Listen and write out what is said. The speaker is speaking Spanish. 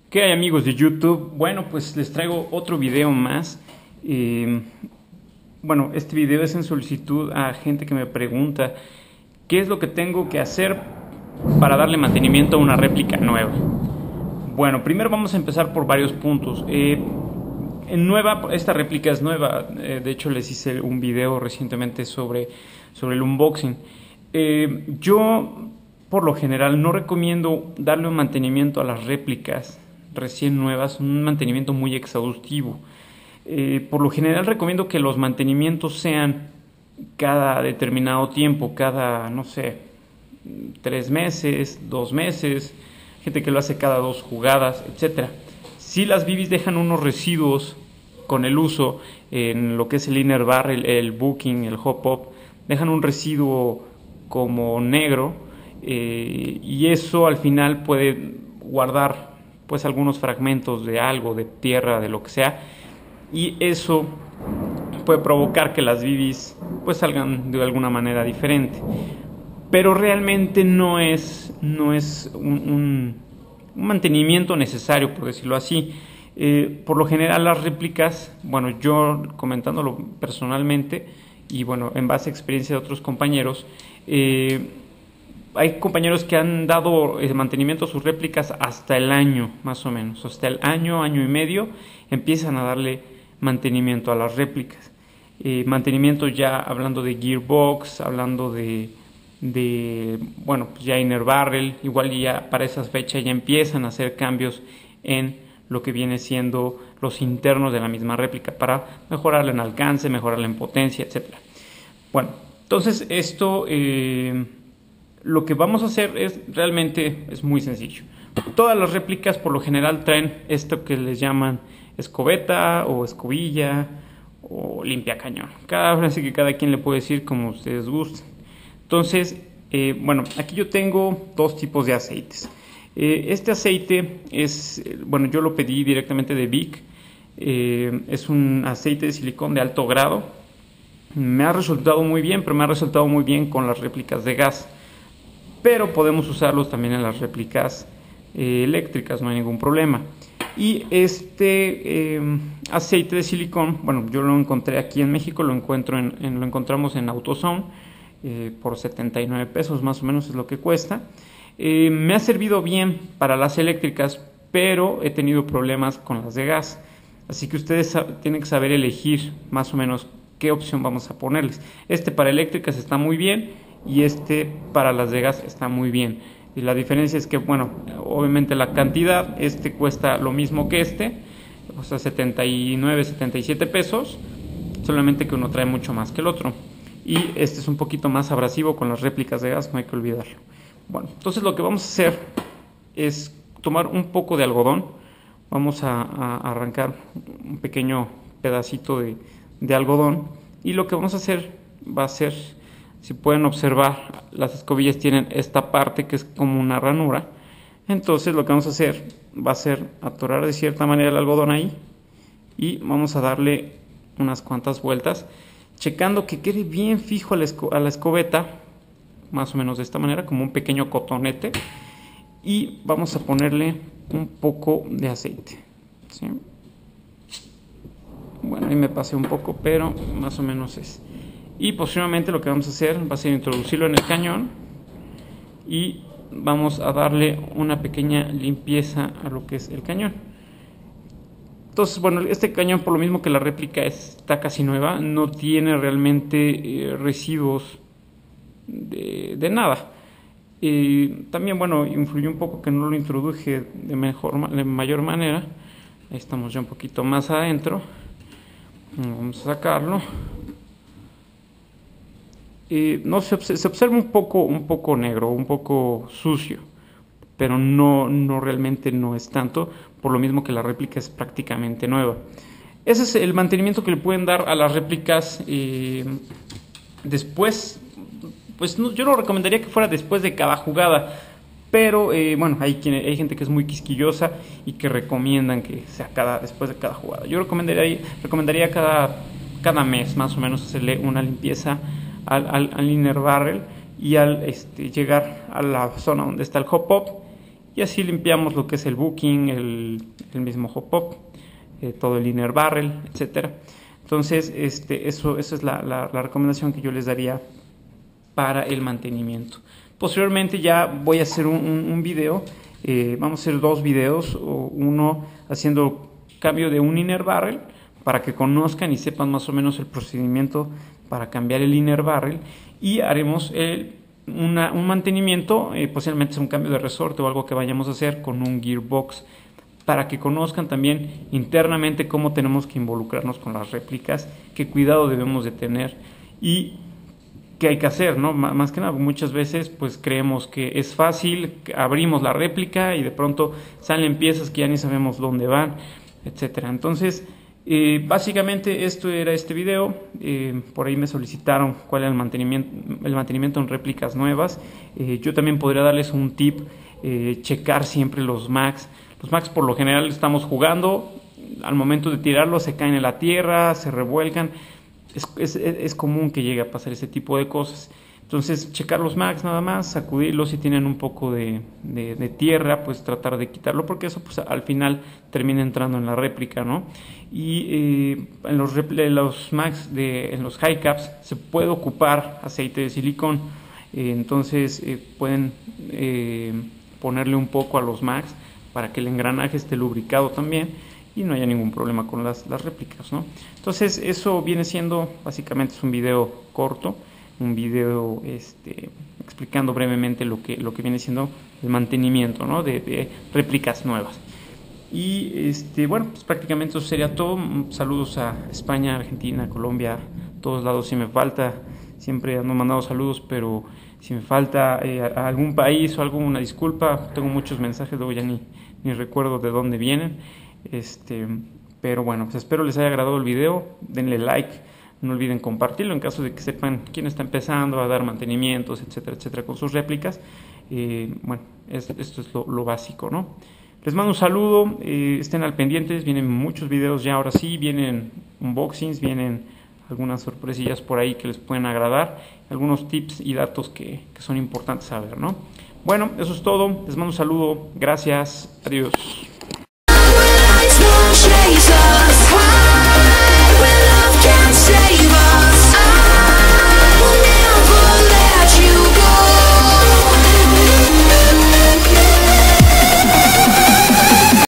¿Qué hay, amigos de YouTube? Bueno, pues les traigo otro video más. Eh, este video es en solicitud a gente que me pregunta qué es lo que tengo que hacer para darle mantenimiento a una réplica nueva. Bueno, primero vamos a empezar por varios puntos. Esta réplica es nueva. De hecho, les hice un video recientemente sobre el unboxing. Yo, por lo general, no recomiendo darle un mantenimiento a las réplicas recién nuevas, un mantenimiento muy exhaustivo. Por lo general recomiendo que los mantenimientos sean cada determinado tiempo, cada, no sé, 3 meses, 2 meses, gente que lo hace cada 2 jugadas, etcétera. Si las BBs dejan unos residuos con el uso en lo que es el inner barrel, el booking, el hop up, dejan un residuo como negro, y eso al final puede guardar pues algunos fragmentos de algo, de tierra, de lo que sea, y eso puede provocar que las BBs pues salgan de alguna manera diferente. Pero realmente no es un mantenimiento necesario, por decirlo así. Por lo general las réplicas, bueno, yo comentándolo personalmente y bueno, en base a experiencia de otros compañeros, hay compañeros que han dado mantenimiento a sus réplicas hasta el año, más o menos. Hasta el año, año y medio, empiezan a darle mantenimiento a las réplicas. Mantenimiento ya hablando de gearbox, hablando bueno, pues ya inner barrel. Igual ya para esas fechas ya empiezan a hacer cambios en lo que viene siendo los internos de la misma réplica para mejorarla en alcance, mejorarla en potencia, etc. Bueno, entonces esto... lo que vamos a hacer es muy sencillo. Todas las réplicas por lo general traen esto que les llaman escobeta o escobilla o limpia cañón. Así que cada quien le puede decir como ustedes gusten. Entonces, bueno, aquí yo tengo dos tipos de aceites. Este aceite es, bueno, yo lo pedí directamente de Vic. Es un aceite de silicón de alto grado. Me ha resultado muy bien, pero me ha resultado muy bien con las réplicas de gas. Pero podemos usarlos también en las réplicas eléctricas, no hay ningún problema. Y este aceite de silicón, bueno, yo lo encontré aquí en México, lo encontramos en AutoZone por 79 pesos más o menos es lo que cuesta. Me ha servido bien para las eléctricas, pero he tenido problemas con las de gas. Así que ustedes tienen que saber elegir más o menos qué opción vamos a ponerles. Este para eléctricas está muy bien y este para las de gas está muy bien. Y la diferencia es que, bueno, obviamente la cantidad, este cuesta lo mismo que este, o sea, 79, 77 pesos, solamente que uno trae mucho más que el otro. Y este es un poquito más abrasivo con las réplicas de gas, no hay que olvidarlo. Bueno, entonces lo que vamos a hacer es tomar un poco de algodón. Vamos a arrancar un pequeño pedacito de algodón. Y lo que vamos a hacer va a ser, si pueden observar, las escobillas tienen esta parte que es como una ranura. Entonces lo que vamos a hacer va a ser atorar de cierta manera el algodón ahí. Y vamos a darle unas cuantas vueltas, checando que quede bien fijo a la escobeta, más o menos de esta manera, como un pequeño cotonete. Y vamos a ponerle un poco de aceite, ¿sí? Bueno, ahí me pasé un poco, pero más o menos es. Y posteriormente lo que vamos a hacer va a ser introducirlo en el cañón y vamos a darle una pequeña limpieza a lo que es el cañón. Entonces, bueno, este cañón, por lo mismo que la réplica está casi nueva, no tiene realmente residuos de nada. También, bueno, influyó un poco que no lo introduje de mayor manera. Ahí estamos ya un poquito más adentro. Vamos a sacarlo. No se observa un poco negro, un poco sucio, pero no realmente no es tanto, por lo mismo que la réplica es prácticamente nueva. Ese es el mantenimiento que le pueden dar a las réplicas. Después, pues yo lo recomendaría que fuera después de cada jugada, pero bueno, hay gente que es muy quisquillosa y que recomiendan que sea después de cada jugada. Yo recomendaría cada mes más o menos hacerle una limpieza al inner barrel y al llegar a la zona donde está el hop up y así limpiamos lo que es el booking, el mismo hop-up, todo el inner barrel, etcétera. Entonces, esa es la recomendación que yo les daría para el mantenimiento. Posteriormente ya voy a hacer un video, vamos a hacer 2 videos, uno haciendo cambio de un inner barrel para que conozcan y sepan más o menos el procedimiento para cambiar el inner barrel, y haremos un mantenimiento, posiblemente es un cambio de resorte o algo que vayamos a hacer con un gearbox, para que conozcan también internamente cómo tenemos que involucrarnos con las réplicas, qué cuidado debemos de tener y qué hay que hacer, ¿no? Más que nada, muchas veces pues creemos que es fácil, abrimos la réplica y de pronto salen piezas que ya ni sabemos dónde van, etcétera. Entonces, básicamente esto era este video. Por ahí me solicitaron cuál era el mantenimiento en réplicas nuevas. Yo también podría darles un tip, checar siempre los mags. Los mags por lo general estamos jugando, al momento de tirarlos se caen en la tierra, se revuelcan. Es común que llegue a pasar ese tipo de cosas. Entonces, checar los mags nada más, sacudirlos, si tienen un poco de tierra, pues tratar de quitarlo, porque eso pues al final termina entrando en la réplica, ¿no? Y en los mags, en los high caps, se puede ocupar aceite de silicón. Entonces, pueden ponerle un poco a los mags para que el engranaje esté lubricado también y no haya ningún problema con las réplicas, ¿no? Entonces, eso viene siendo, básicamente es un video corto, un video explicando brevemente lo que viene siendo el mantenimiento, ¿no? de réplicas nuevas. Y bueno, pues prácticamente eso sería todo. Saludos a España, Argentina, Colombia, todos lados. Si me falta, siempre ando mandando saludos, pero si me falta a algún país o algo, una disculpa. Tengo muchos mensajes, luego ya ni recuerdo de dónde vienen. Pero bueno, pues espero les haya agradado el video. Denle like, no olviden compartirlo en caso de que sepan quién está empezando a dar mantenimientos, etcétera, etcétera, con sus réplicas. Bueno, esto es lo básico, ¿no? Les mando un saludo, estén al pendientes, vienen muchos videos ya, ahora sí, vienen unboxings, vienen algunas sorpresillas por ahí que les pueden agradar, algunos tips y datos que son importantes saber, ¿no? Bueno, eso es todo, les mando un saludo, gracias, adiós.